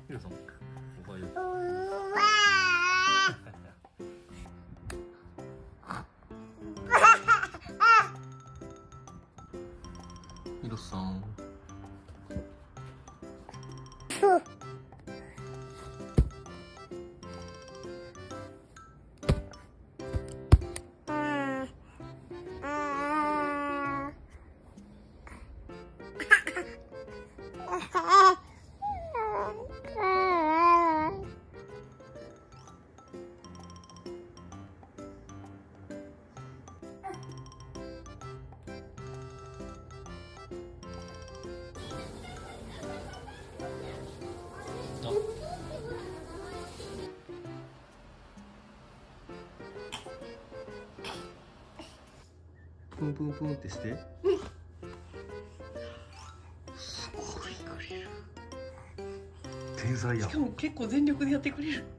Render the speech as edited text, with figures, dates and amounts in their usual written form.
ヒロさん、おはよう。ヒロさん。プンプンプンってして。すごいグリル。天才や。 しかも結構全力でやってくれる。